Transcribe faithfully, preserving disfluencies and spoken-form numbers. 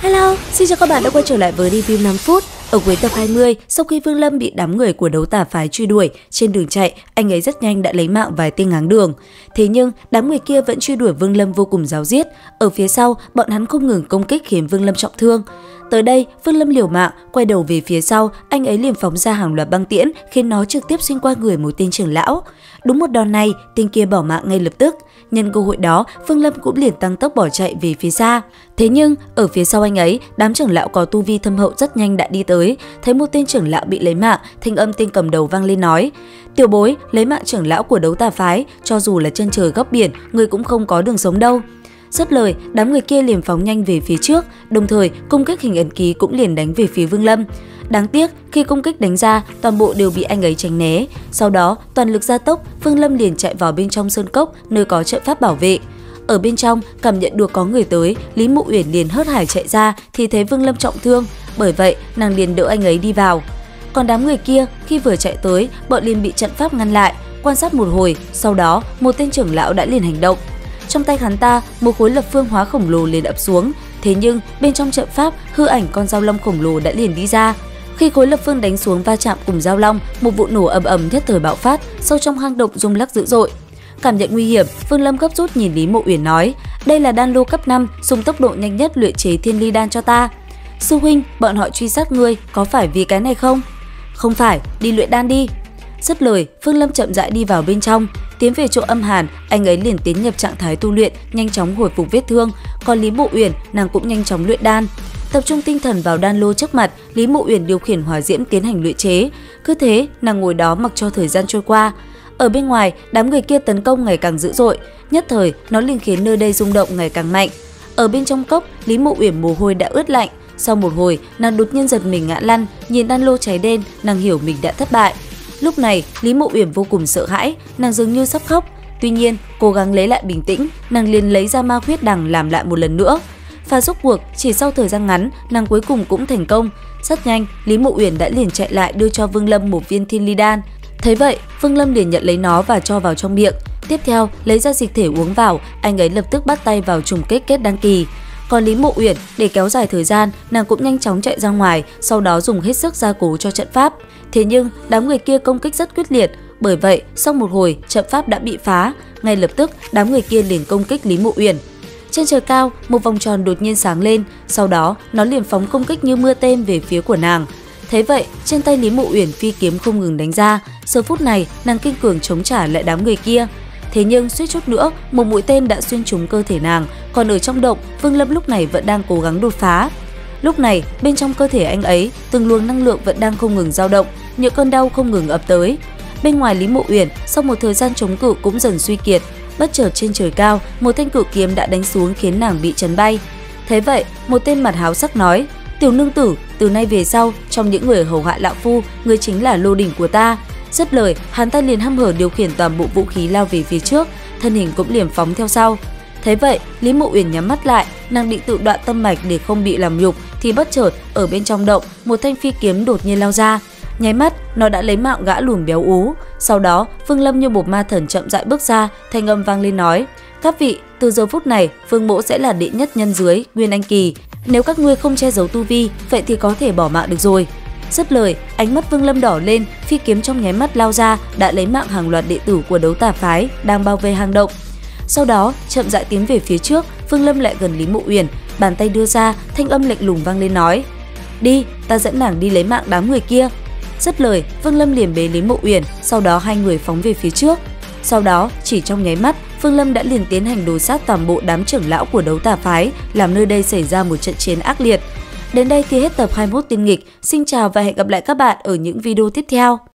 Hello, xin chào các bạn đã quay trở lại với review năm phút. Ở cuối tập hai mươi, sau khi Vương Lâm bị đám người của Đấu Tà Phái truy đuổi, trên đường chạy, anh ấy rất nhanh đã lấy mạng vài tên ngáng đường. Thế nhưng, đám người kia vẫn truy đuổi Vương Lâm vô cùng ráo riết. Ở phía sau, bọn hắn không ngừng công kích khiến Vương Lâm trọng thương. Tới đây, Vương Lâm liều mạng, quay đầu về phía sau, anh ấy liền phóng ra hàng loạt băng tiễn, khiến nó trực tiếp xuyên qua người một tên trưởng lão. Đúng một đòn này, tên kia bỏ mạng ngay lập tức. Nhân cơ hội đó, Vương Lâm cũng liền tăng tốc bỏ chạy về phía xa. Thế nhưng, ở phía sau anh ấy, đám trưởng lão có tu vi thâm hậu rất nhanh đã đi tới. Thấy một tên trưởng lão bị lấy mạng, thanh âm tên cầm đầu vang lên nói: "Tiểu bối, lấy mạng trưởng lão của Đấu Tà Phái, cho dù là chân trời góc biển, người cũng không có đường sống đâu." Dứt lời, đám người kia liền phóng nhanh về phía trước, đồng thời công kích hình ấn ký cũng liền đánh về phía Vương Lâm. Đáng tiếc, khi công kích đánh ra, toàn bộ đều bị anh ấy tránh né. Sau đó, toàn lực gia tốc, Vương Lâm liền chạy vào bên trong sơn cốc, nơi có trận pháp bảo vệ. Ở bên trong, cảm nhận được có người tới, Lý Mộ Uyển liền hớt hải chạy ra thì thấy Vương Lâm trọng thương, bởi vậy nàng liền đỡ anh ấy đi vào. Còn đám người kia, khi vừa chạy tới, bọn liền bị trận pháp ngăn lại. Quan sát một hồi, sau đó một tên trưởng lão đã liền hành động. Trong tay hắn ta, một khối lập phương hóa khổng lồ liền ập xuống. Thế nhưng bên trong trận pháp, hư ảnh con dao long khổng lồ đã liền đi ra. Khi khối lập phương đánh xuống va chạm cùng dao long, một vụ nổ ầm ầm nhất thời bạo phát, sâu trong hang động rung lắc dữ dội. Cảm nhận nguy hiểm, Vương Lâm gấp rút nhìn Lý Mộ Uyển nói: "Đây là đan lô cấp năm, dùng tốc độ nhanh nhất luyện chế thiên ly đan cho ta." "Sư huynh, bọn họ truy sát ngươi, có phải vì cái này không?" "Không phải, đi luyện đan đi." Dứt lời, Vương Lâm chậm rãi đi vào bên trong. Tiến về chỗ âm hàn, anh ấy liền tiến nhập trạng thái tu luyện, nhanh chóng hồi phục vết thương. Còn Lý Mộ Uyển, nàng cũng nhanh chóng luyện đan. Tập trung tinh thần vào đan lô trước mặt, Lý Mộ Uyển điều khiển hỏa diễm tiến hành luyện chế. Cứ thế, nàng ngồi đó mặc cho thời gian trôi qua. Ở bên ngoài, đám người kia tấn công ngày càng dữ dội, nhất thời nó liền khiến nơi đây rung động ngày càng mạnh. Ở bên trong cốc, Lý Mộ Uyển mồ hôi đã ướt lạnh. Sau một hồi, nàng đột nhiên giật mình ngã lăn, nhìn đan lô cháy đen, nàng hiểu mình đã thất bại. Lúc này, Lý Mộ Uyển vô cùng sợ hãi, nàng dường như sắp khóc. Tuy nhiên, cố gắng lấy lại bình tĩnh, nàng liền lấy ra ma huyết đằng làm lại một lần nữa. Và rốt cuộc, chỉ sau thời gian ngắn, nàng cuối cùng cũng thành công. Rất nhanh, Lý Mộ Uyển đã liền chạy lại đưa cho Vương Lâm một viên thiên ly đan. Thấy vậy, Vương Lâm liền nhận lấy nó và cho vào trong miệng. Tiếp theo, lấy ra dịch thể uống vào, anh ấy lập tức bắt tay vào trùng kết kết đan kỳ. Còn Lý Mộ Uyển, để kéo dài thời gian, nàng cũng nhanh chóng chạy ra ngoài, sau đó dùng hết sức gia cố cho trận pháp. Thế nhưng, đám người kia công kích rất quyết liệt, bởi vậy, sau một hồi, trận pháp đã bị phá. Ngay lập tức, đám người kia liền công kích Lý Mộ Uyển. Trên trời cao, một vòng tròn đột nhiên sáng lên, sau đó nó liền phóng công kích như mưa tên về phía của nàng. Thế vậy, trên tay Lý Mộ Uyển phi kiếm không ngừng đánh ra, giờ phút này nàng kiên cường chống trả lại đám người kia. Thế nhưng suýt chút nữa, một mũi tên đã xuyên trúng cơ thể nàng, còn ở trong động, Vương Lâm lúc này vẫn đang cố gắng đột phá. Lúc này, bên trong cơ thể anh ấy, từng luồng năng lượng vẫn đang không ngừng dao động, những cơn đau không ngừng ập tới. Bên ngoài Lý Mộ Uyển, sau một thời gian chống cự cũng dần suy kiệt, bất chợt trên trời cao, một thanh cự kiếm đã đánh xuống khiến nàng bị chấn bay. Thế vậy, một tên mặt háo sắc nói: "Tiểu nương tử, từ nay về sau, trong những người hầu hạ lão phu, ngươi chính là lô đỉnh của ta." Dứt lời, hắn ta liền hăm hở điều khiển toàn bộ vũ khí lao về phía trước, thân hình cũng liền phóng theo sau. Thế vậy, Lý Mộ Uyển nhắm mắt lại, nàng định tự đoạn tâm mạch để không bị làm nhục, thì bất chợt ở bên trong động, một thanh phi kiếm đột nhiên lao ra. Nháy mắt, nó đã lấy mạng gã lùn béo ú. Sau đó, Vương Lâm như một ma thần chậm rãi bước ra, thanh âm vang lên nói: "Các vị, từ giờ phút này, Vương mỗ sẽ là đệ nhất nhân dưới Nguyên Anh kỳ. Nếu các ngươi không che giấu tu vi, vậy thì có thể bỏ mạng được rồi." Dứt lời, ánh mắt Vương Lâm đỏ lên, phi kiếm trong nháy mắt lao ra, đã lấy mạng hàng loạt đệ tử của Đấu Tà Phái đang bao vây hang động. Sau đó, chậm rãi tiến về phía trước, Vương Lâm lại gần Lý Mộ Uyển, bàn tay đưa ra, thanh âm lạnh lùng vang lên nói: "Đi, ta dẫn nàng đi lấy mạng đám người kia." Dứt lời, Vương Lâm liền bế Lý Mộ Uyển, sau đó hai người phóng về phía trước. Sau đó, chỉ trong nháy mắt, Vương Lâm đã liền tiến hành đồ sát toàn bộ đám trưởng lão của Đấu Tà Phái, làm nơi đây xảy ra một trận chiến ác liệt. Đến đây thì hết tập hai mươi mốt tiên nghịch. Xin chào và hẹn gặp lại các bạn ở những video tiếp theo.